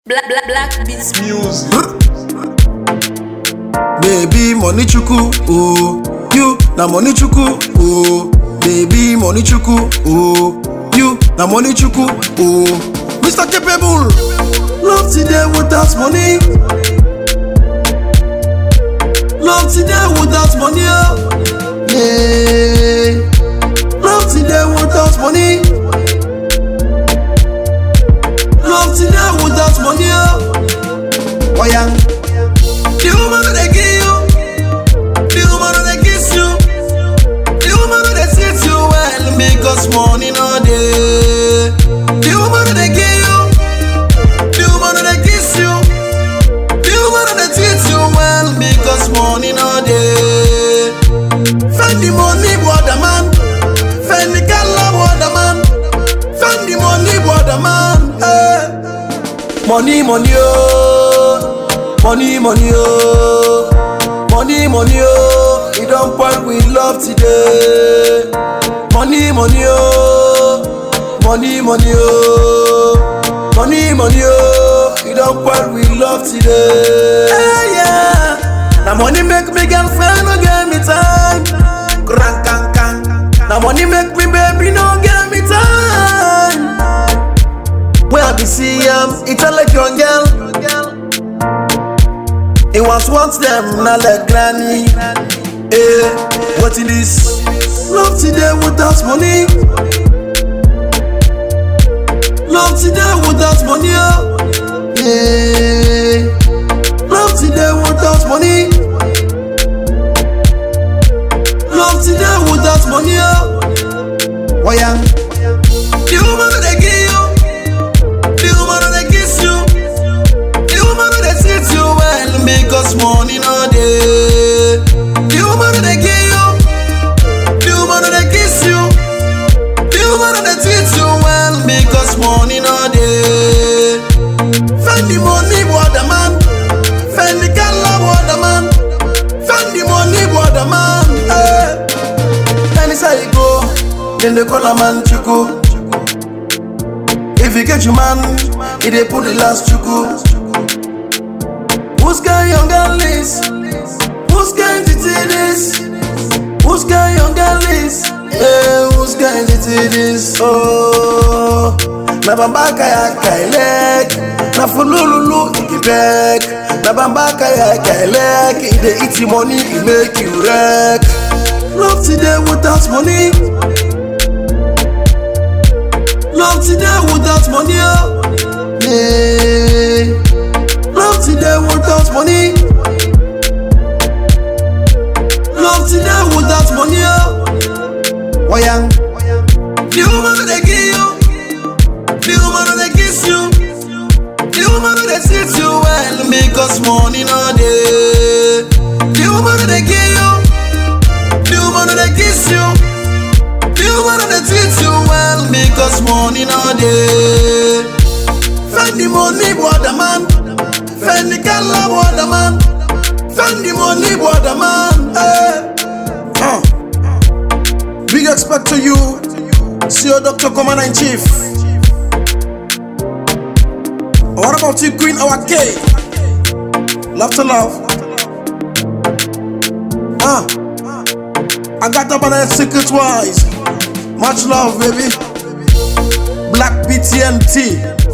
Black beats music. Baby money Chuku, oh, you na money Chuku, oh. Baby money Chuku, oh, you na money Chuku, oh. Mr. Capable, love today without money. Love today without money, oh. Yeah. Love today without money. Love today without money, oh. Oh yeah. The woman that give you, the woman that kiss you, the woman that treats you well because money no dey. The woman that give you, the woman that kiss you, the woman that treats you well because money no dey. Find the money, brother man. Find the girl, brother man. Find the money, brother man. Hey. Money, money, oh. Money, money, oh. Money, money, oh. You don't part with love today. Money, money, oh. Money, money, oh. Money, money, oh. You don't part with love today. Hey, yeah. Now money make me girlfriend, no get me time. Crank, crank, crank. Now money make me baby, no get me time. Where I be see it's a like young girl. It was them, not like granny. What it is? Love today without money. Love today without money, oh. Yeah. Love today without money. Love today without money, oh. Why yeah. The woman that give you, the woman that kiss you, the woman that treats you well because money no dey. The woman that give you, the woman that kiss you, the woman that treats you well because money no dey. Find the money, brother man. Find the girl, brother man. Find the money, brother man. Hey. And it's how you go. Then they call a man Chuku. If you get your man, he dey put the last Chuku. Who's got your girl is? Who's going to do this? Who's got your girl is? Yeah, who's going to do this? Oh, na bamba kaya kailek, na fulululu ikibek. Na bamba kaya kailek, if they eat your money, it make you wreck. Love today without money. Love today without money, oh. Yeah. Love today without money. Love today without money, oh. Why yeah. The woman that give you, the woman that kiss you, the woman that treats you well because money no dey. The woman that give you, the woman that kiss you, the woman that treats you well because money no dey. Find the money, brother man. Find the girl, brother man. Find the money, brother man. Hey. Big respect to you, CEO Dr. Commander-in-Chief. What about you, Queen our K? Love to love. I got up on that secret wise. Much love, baby. Black BTMT.